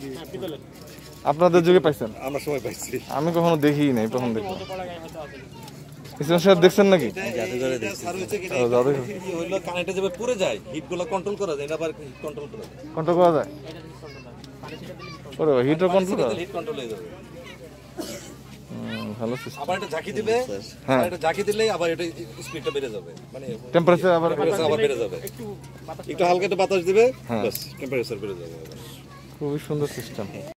আপনাদের যুগে পাইছেন? আমরা সময় পাইছি। আমি কখনো দেখিই নাই, প্রথম দেখলাম। ইসলাম সাহেব দেখছেন নাকি? জাদুঘরে দেখছি। স্যার হইছে কি কি হইলো কানেক্টে যাবে পুড়ে যায়, হিটগুলো কন্ট্রোল করা যায় না, আবার কন্ট্রোল করা যায়। কন্ট্রোল করা যায়? ওরে ভাই, হিটও কন্ট্রোল করা? হিট কন্ট্রোল হয়ে যাবে। ভালো সিস্টেম। আবার এটা ঝাঁকি দিবে, হ্যাঁ, এটা ঝাঁকি দিলেই আবার এটা স্পিডটা বেড়ে যাবে, মানে টেম্পারেচার আবার বেড়ে যাবে। একটু হালকা একটু বাতাস দিবে, বাস টেম্পারেচার বেড়ে যাবে। খুবই সুন্দর সিস্টেম।